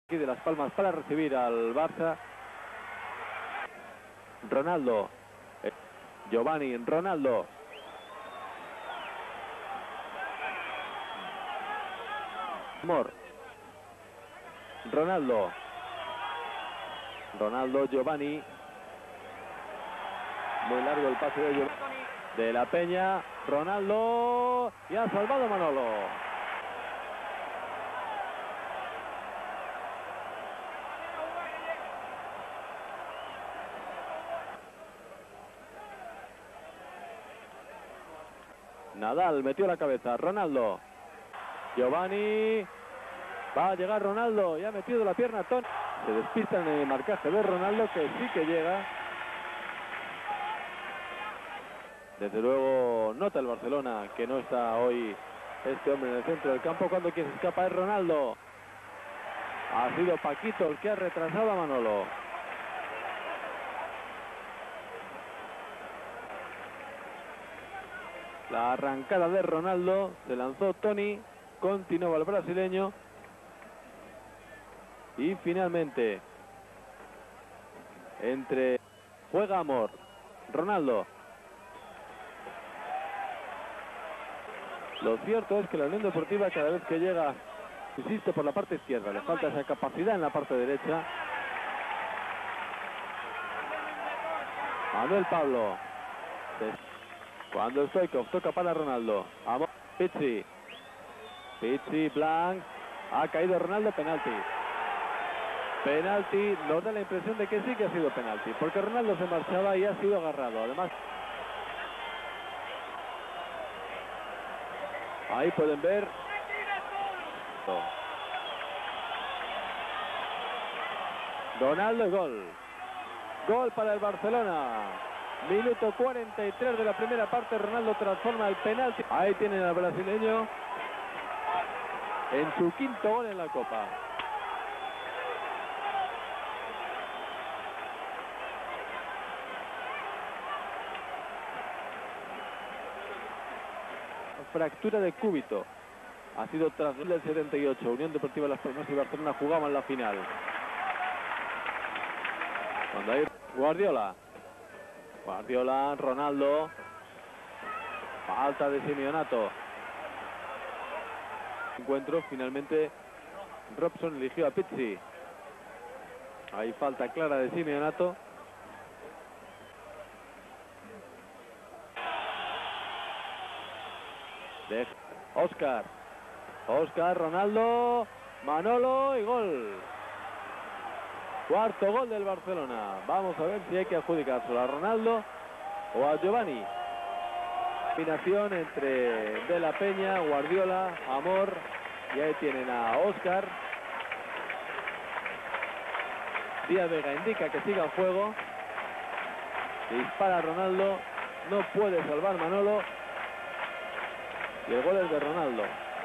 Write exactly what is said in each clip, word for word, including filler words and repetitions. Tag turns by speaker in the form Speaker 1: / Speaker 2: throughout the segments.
Speaker 1: Aquí de Las Palmas para recibir al Barça. Ronaldo. Eh, Giovanni, Ronaldo. Amor. Ronaldo. Ronaldo, Giovanni. Muy largo el pase de Giovanni. De la Peña. Ronaldo. Y ha salvado Manolo. Nadal metió la cabeza. Ronaldo. Giovanni. Va a llegar Ronaldo. Y ha metido la pierna Toni. Se despista en el marcaje de Ronaldo, que sí que llega. Desde luego nota el Barcelona que no está hoy este hombre en el centro del campo. Cuando quien se escapa es Ronaldo. Ha sido Paquito el que ha retrasado a Manolo. La arrancada de Ronaldo, se lanzó Toni, continuaba el brasileño y finalmente entre juega Amor, Ronaldo. Lo cierto es que la Unión Deportiva cada vez que llega insiste por la parte izquierda, le falta esa capacidad en la parte derecha. Manuel Pablo. Cuando Stoichkov toca para Ronaldo. Amor, Pizzi. Pizzi, Blanc. Ha caído Ronaldo, penalti. Penalti, nos da la impresión de que sí que ha sido penalti, porque Ronaldo se marchaba y ha sido agarrado. Además, ahí pueden ver. Ronaldo y gol. Gol para el Barcelona. Minuto cuarenta y tres de la primera parte. Ronaldo transforma el penalti. Ahí tienen al brasileño en su quinto gol en la Copa. Fractura de cúbito. Ha sido tras el setenta y ocho. Unión Deportiva Las Palmas y Barcelona jugaban la final. Cuando hay Guardiola. Guardiola, Ronaldo. Falta de Simeonato. Encuentro, finalmente Robson eligió a Pizzi. Hay falta clara de Simeonato. De Oscar. Oscar, Ronaldo, Manolo y gol. Cuarto gol del Barcelona. Vamos a ver si hay que adjudicárselo a Ronaldo o a Giovanni. Combinación entre De la Peña, Guardiola, Amor. Y ahí tienen a Oscar. Díaz Vega indica que siga el juego. Dispara Ronaldo. No puede salvar Manolo. Y el gol es de Ronaldo.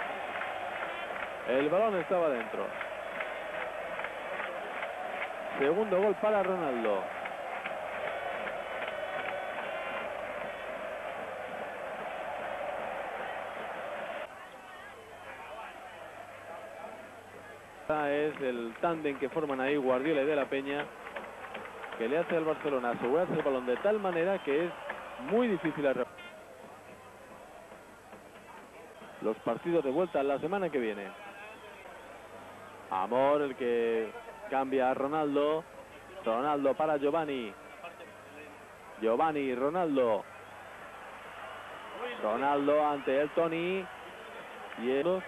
Speaker 1: El balón estaba dentro. Segundo gol para Ronaldo. Es el tándem que forman ahí Guardiola y De la Peña, que le hace al Barcelona asegurarse el balón de tal manera que es muy difícil arreglar los partidos de vuelta la semana que viene. Amor, el que cambia a Ronaldo. Ronaldo para Giovanni. Giovanni, Ronaldo. Ronaldo ante el Toni. Y ellos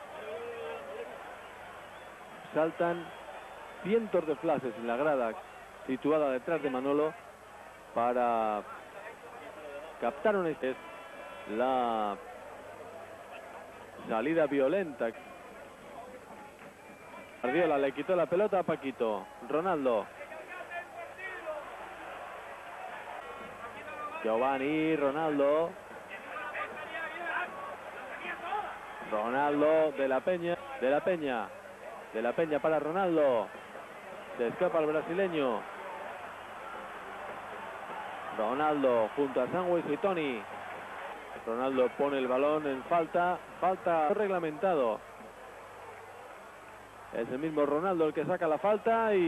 Speaker 1: saltan cientos de flashes en la grada situada detrás de Manolo para captar un es la salida violenta. Guardiola le quitó la pelota a Paquito. Ronaldo. Giovanni, Ronaldo. Ronaldo, De la Peña. De la Peña. De la Peña para Ronaldo. Se escapa el brasileño. Ronaldo junto a Sanwis y Toni. Ronaldo pone el balón en falta. Falta reglamentado. Es el mismo Ronaldo el que saca la falta y